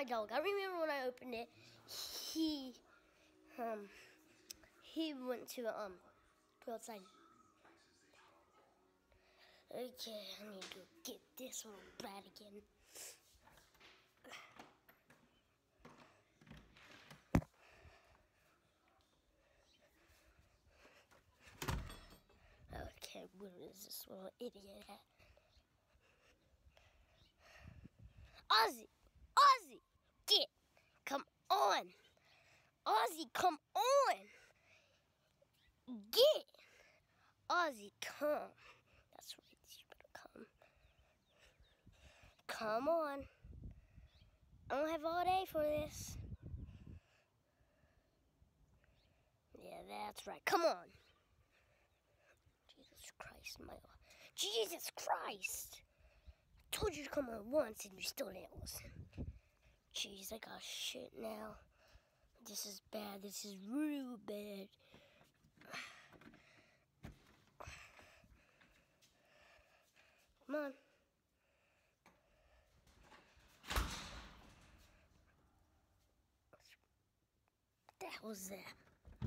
my dog. I remember when I opened it, he went to go outside. Okay, I need to get this little brat again. Okay, where is this little idiot at? Ozzy! Ozzy! Get! Come on! Ozzy, come on! Get! Ozzy, come. That's right, you better come. Come on. I don't have all day for this. Yeah, that's right. Come on. Jesus Christ, Jesus Christ! I told you to come on once and you still didn't listen. Jeez, I got shit now. This is bad. This is real bad. Come on. What the hell was that?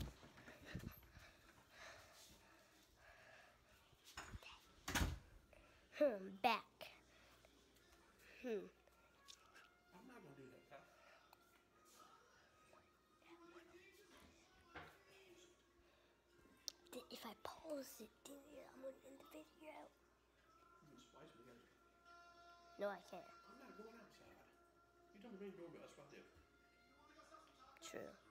Back. I'm not gonna do that, pal. If I pause it, then I'm gonna end the video. You can splice me, guys. No, I can't. I'm not going outside. You told me to ring the doorbell. That's right there. True.